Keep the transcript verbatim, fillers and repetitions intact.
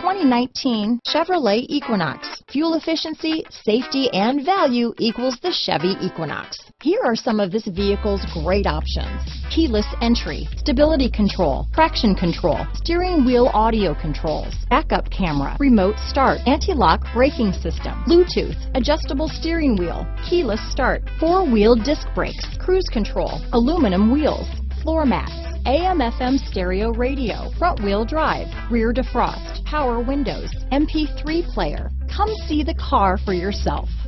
twenty nineteen Chevrolet Equinox. Fuel efficiency, safety, and value equals the Chevy Equinox. Here are some of this vehicle's great options: keyless entry, stability control, traction control, steering wheel audio controls, backup camera, remote start, anti-lock braking system, Bluetooth, adjustable steering wheel, keyless start, four-wheel disc brakes, cruise control, aluminum wheels, floor mats, A M F M stereo radio, front wheel drive, rear defrost, power windows, M P three player. Come see the car for yourself.